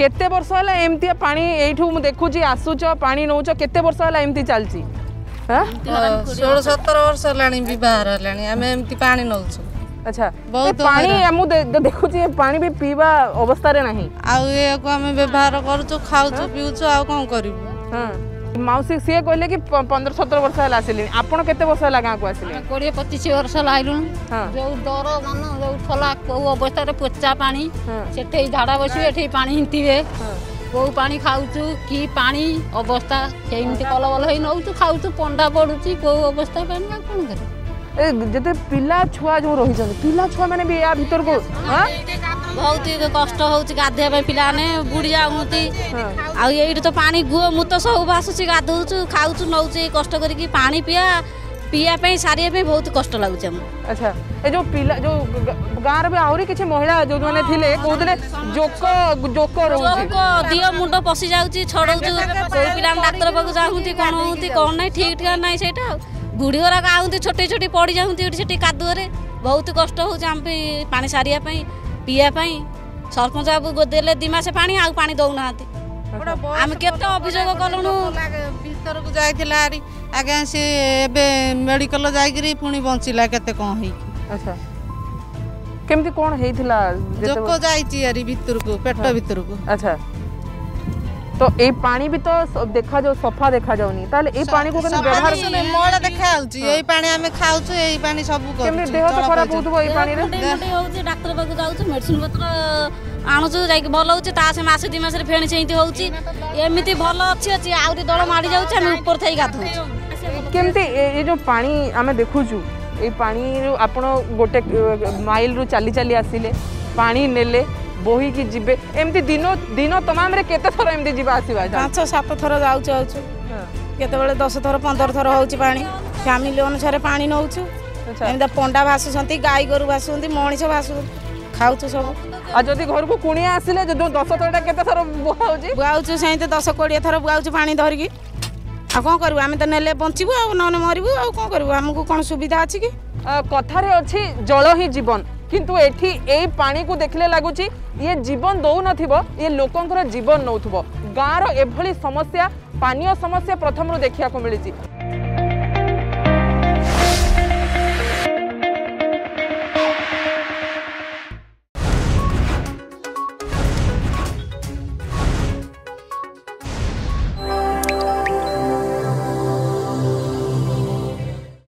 केते वर्ष है एमती पानी एठू मु देखुची आसुच पानी नौच केते वर्ष है एमती चलची 16-17 वर्ष लानी विवाह लानी आमे एमती पानी नौछु। अच्छा बहुत पानी हमु देखुची पानी भी पीवा अवस्था रे नहीं आउ ए को हमें व्यवहार करूछु खाउछु पिउछु आ कोन करिवु। हां माउसी से कहले कि 15-17 वर्ष है आसिली आपण केते वर्ष है गां को आसिली 20-25 वर्ष लाइलु। जो डर मन जो फला को अवस्था रे पोचा पानी सेठे झाड़ा बसी एठी पानी हिंतीवे को पानी खाउछु की पानी अवस्था सेमती कलबल हे नौछु खाउछु पंडा पडुची को अवस्था पानी आ कोन करे जते पिला छुआ जो रही जन पिला छुआ माने भी या भीतर को हां बहुत ही कष्ट होउची गाधे पे पिला ने बुड़ी जाउती आ एठी तो पानी गुओ मु तो सब बासुची गाधौछु खाउछु नौची कष्ट करी की पानी पिया पे सारिया पे बहुत कष्ट लागुची हम। अच्छा ए जो पिला जो गार में आउरी किछि महिला जो माने थिले कोदले जोको रहउची दियो मुंडो पसी जाउची छडौछु कोई पिला डाक्टर पाकु जाउती कोन होउती कोन नै ठीक ठीक नै सेटा बुढ़ी गरा आउती छोटी छोटी पड़ी जाउती सेठी कादुरे बहुत कष्ट होउची हम पानी सारिया पे पिया पाई सरपंच बाबू देले 2 मास पानी आ पानी दउ नाती हम केते अभियोग कलनु भीतर को जाइथिला आरी आगे से एबे मेडिकल जाइगिरी पुनी बंचिला केते कोन हेई। अच्छा केमती कोन हेइथिला जोको जाइची आरी भीतर को पेट भीतर को। अच्छा तो ए पानी भी तो देखा जो सफा देखा जाउनी ताले ए पानी को केन व्यवहार करे मोळ देखा आउची एई पानी हमें खाउछु एई पानी सब करू केमती देह तो खराब होतबो ए पानी रे होउची डॉक्टर बाकू जाउछु मेडिसिन पत्र आणुछु जाई भल होउची ता से मास 2 मास रे फेणी सेंती होउची एमिति भल अछि आउरी दळ माडी जाउची हम ऊपर थई गाधौ केमती ए जो पानी हमें देखुछु ए पानी आपण गोटे माइल रु चली चली आसिले पानी नेले बोही की जिबे एमती दिन तमाम रे केते थर एमती जिबा आसीबा 5-7 थर जाउछु आउछु केते बेले 10 थर 15 थर होउची पानी फैमिली अनुसार पानी नौछु। एमदा पंडा भासुसंती गाई गोरु भासुंती मणिस भासु खाउछु सब आ जदी घर को कुणिया आसिले जो 10 थरटा केते थर बुआउची बुआउछु सहित 10-20 थर बुआउछु पानी धरकी आ कोन करबु आमे त नेले बंचिबु आ नने मरिबु आ कोन करबु हमकु कोन सुविधा अछि कि कथारे अछि जल ही जीवन किंतु एठी ए पानी को देखले लागुची ये जीवन दौ नथिबो ये लोकंकर जीवन नौथबो गाँर एभली समस्या पानीय समस्या प्रथम देखिया को मिली।